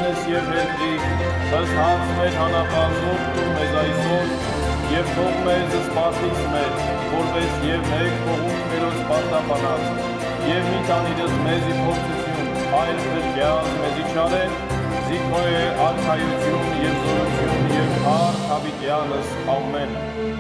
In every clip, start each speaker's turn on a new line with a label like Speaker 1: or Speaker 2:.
Speaker 1: Յովհաննես եւ Պետրի, ըստ մեր հանապազով տուր մեզ այսօր եւ թող մեզ սպասից մեզ, որպես եւ մեկ փողում մերոց պարտապանած, եւ մի տանիրս մեզի փորձություն, այլ փրկյալ մեզի չարեն, զիքո է արքայություն եւ զորություն եւ փառք հավիտյանս, ամեն։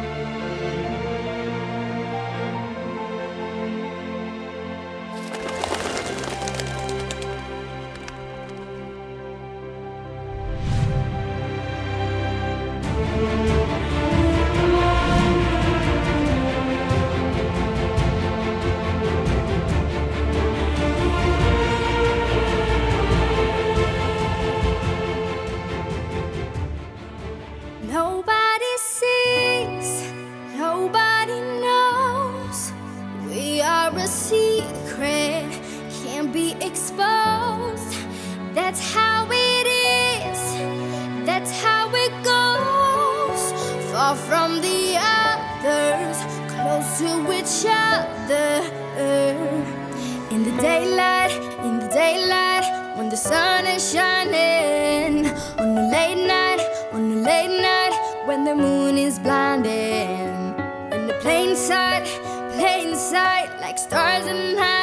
Speaker 2: Nobody sees, nobody knows. We are a secret, can't be exposed. That's how it is, that's how it goes. Far from the others, close to each other. In the daylight, when the sun is shining. On the late night, when the moon is blinding. In the plain sight, like stars in the night.